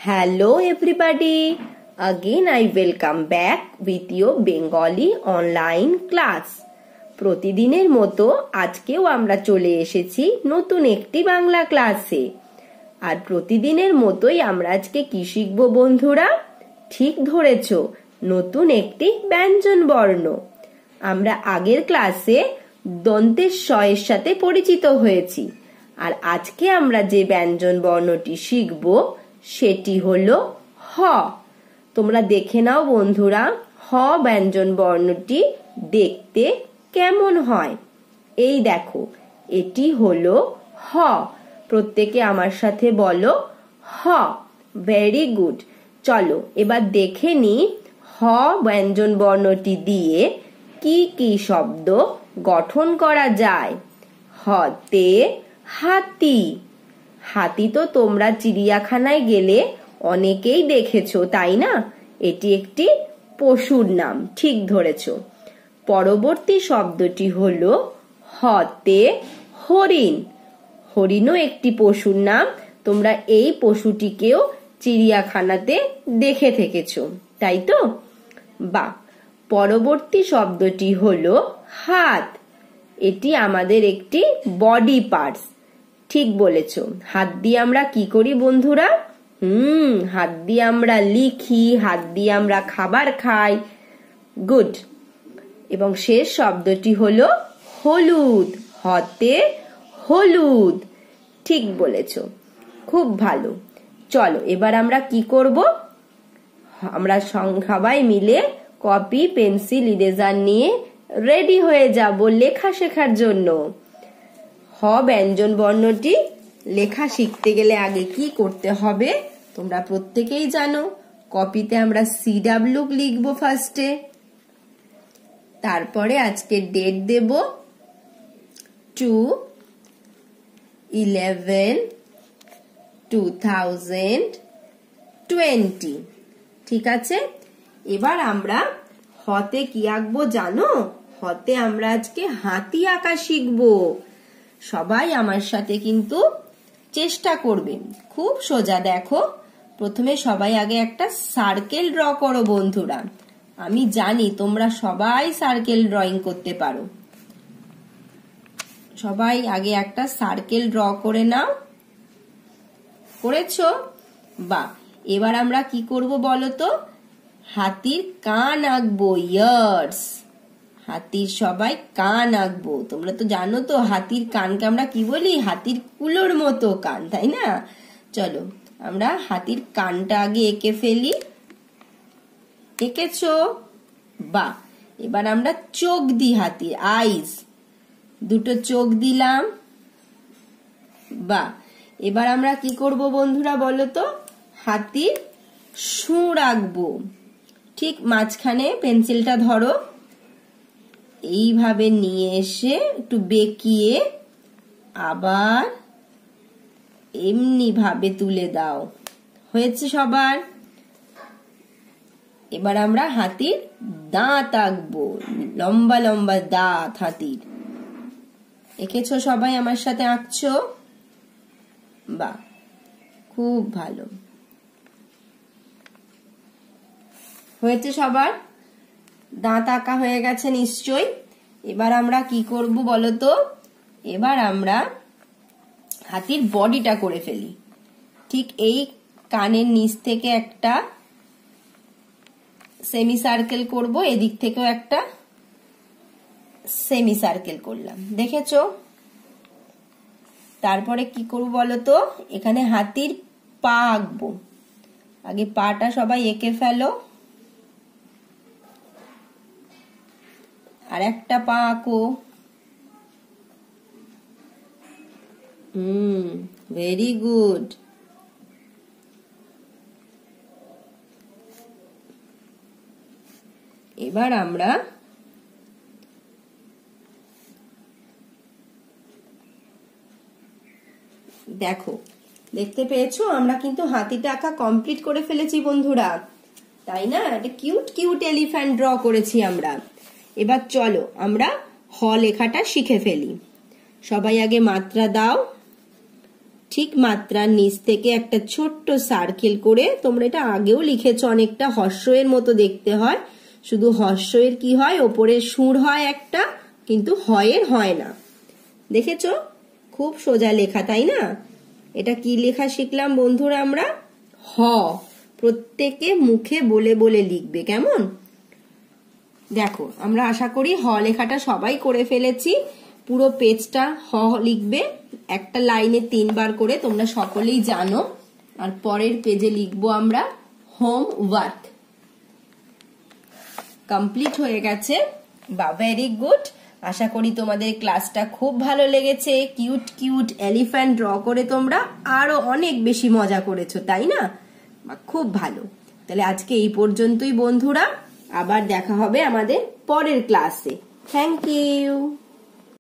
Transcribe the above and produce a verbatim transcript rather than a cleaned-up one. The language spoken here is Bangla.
Hello everybody, again I welcome back with your Bengali online class. প্রতিদিনের মতো আজকেও আমরা চলে এসেছি নতুন একটি বাংলা ক্লাসে। আর প্রতিদিনের মতোই আমরা আজকে কি শিখব বন্ধুরা? ঠিক ধরেছো, নতুন একটি ব্যঞ্জন বর্ণ। আমরা আগের ক্লাসে দন্তের স এর সাথে পরিচিত হয়েছি, আর আজকে আমরা যে ব্যঞ্জন বর্ণটি শিখব সেটি হলো হ। তোমরা দেখে নাও বন্ধুরা, হ ব্যঞ্জন বর্ণটি দেখতে কেমন হয়। এই দেখো, এটি হলো হ। প্রত্যেকে আমার সাথে বলো হ। Very good. চলো এবার দেখে নি হ ব্যঞ্জন বর্ণটি দিয়ে কি কি শব্দ গঠন করা যায়। হতে হাতি। হাতি তো তোমরা চিড়িয়াখানায় গেলে অনেকেই দেখেছো, তাই না? এটি একটি পশুর নাম, ঠিক ধরেছো। পরবর্তী শব্দটি হলো হতে হরিণ। হরিণও একটি পশুর নাম। তোমরা এই পশুটিকেও চিড়িয়াখানাতে দেখে থেকেছো, তাই তো? বা পরবর্তী শব্দটি হলো হাত। এটি আমাদের একটি বডি পার্টস, ঠিক বলেছো। হাত দিয়ে আমরা কি করি বন্ধুরা? হুম হাত দিয়ে আমরা লিখি, হাত দিয়ে আমরা খাবার খাই। গুড। এবং শেষ শব্দটি হলো হলুদ। হতে হলুদ, ঠিক বলেছো, খুব ভালো। চলো এবার আমরা কি করব? আমরা সবাই মিলে কপি, পেন্সিল, ইরেজার নিয়ে রেডি হয়ে যাব লেখা শেখার জন্য। হ ব্যঞ্জন বর্ণটি লেখা শিখতে গেলে আগে কি করতে হবে তোমরা প্রত্যেকেই জানো। কপিতে আমরা সি ডাব্লিউ লিখবো ফার্স্টে, তারপরে আজকে ডেট দেব two eleven two thousand twenty. ঠিক আছে, এবার আমরা হতে কি আঁকবো জানো? হতে আমরা আজকে হাতি আঁকা শিখবো। সবাই আমার সাথে কিন্তু চেষ্টা করবে। খুব সোজা। দেখো, প্রথমে সবাই আগে একটা সার্কেল ড্র করো বন্ধুরা। আমি জানি তোমরা সবাই সার্কেল ড্রয়িং করতে পারো। সবাই আগে একটা সার্কেল ড্র করে নাও। করেছো? বা এবার আমরা কি করব বলো তো? হাতির কান আঁকবো, ইয়ার্স। হাতির সবাই কান আঁকবো। তোমরা তো জানো তো হাতির কানকে আমরা কি বলি? হাতির কুলোর মতো কান, তাই না? চলো আমরা হাতির কানটা আগে এঁকে ফেলি। এঁকেছো? বা এবার আমরা চোখ দিই, হাতির আইজ, দুটো চোখ দিলাম। বা এবার আমরা কি করব বন্ধুরা বলো তো? হাতির সুর আঁকবো। ঠিক মাঝখানে পেন্সিলটা ধরো, এইভাবে নিয়ে এসে একটু বেঁকিয়ে আবার এমনি ভাবে তুলে দাও। হয়েছে সবার? এবার আমরা হাতির দাঁত আঁকবো, লম্বা লম্বা দাঁত হাতির। এঁকেছো সবাই আমার সাথে? আঁকছো? বা খুব ভালো। হয়েছে সবার? দাঁত আঁকা হয়ে গেছে নিশ্চয়ই। এবার আমরা কি করব বলো তো? এবার আমরা হাতির বডিটা করে ফেলি। ঠিক এই কানের নিচ থেকে একটা সেমি সার্কেল করব, এদিক থেকেও একটা সেমি সার্কেল করলাম। দেখেছো? তারপরে কি করব বলো তো? এখানে হাতির পা আঁকবো। আগে পাটা সবাই এঁকে ফেলো। আর একটা পা আঁকো। Hmm very good. এবার আমরা দেখো, দেখতে পেয়েছো আমরা কিন্তু হাতিটা আঁকা কমপ্লিট করে ফেলেছি বন্ধুরা, তাই না? একটা কিউট কিউট এলিফ্যান্ট ড্র করেছি আমরা। এবার চলো আমরা হ লেখাটা শিখে ফেলি। সবাই আগে মাত্রা দাও। ঠিক মাত্রার নিচ থেকে একটা ছোট্ট সার্কেল করে, তোমরা এটা আগেও লিখেছো, অনেকটা হর্ষের মতো দেখতে হয়, শুধু হর্ষের কি হয় ওপরে সুর হয় একটা, কিন্তু হয়ের হয় না। দেখেছো খুব সোজা লেখা, তাই না? এটা কি লেখা শিখলাম বন্ধুরা আমরা? হ। প্রত্যেকে মুখে বলে বলে লিখবে, কেমন? দেখো আমরা আশা করি হ লেখাটা সবাই করে ফেলেছি। পুরো পেজটা হ লিখবে, একটা লাইনে তিনবার করে, তোমরা সকলেই জানো। আর পরের পেজে লিখবো আমরা হোমওয়ার্ক। কমপ্লিট হয়ে গেছে। বা ভেরি গুড। আশা করি তোমাদের ক্লাসটা খুব ভালো লেগেছে। কিউট কিউট এলিফ্যান্ট ড্র করে তোমরা আরো অনেক বেশি মজা করেছো, তাই না? খুব ভালো। তাহলে আজকে এই পর্যন্তই বন্ধুরা, আবার দেখা হবে আমাদের পরের ক্লাসে। Thank you.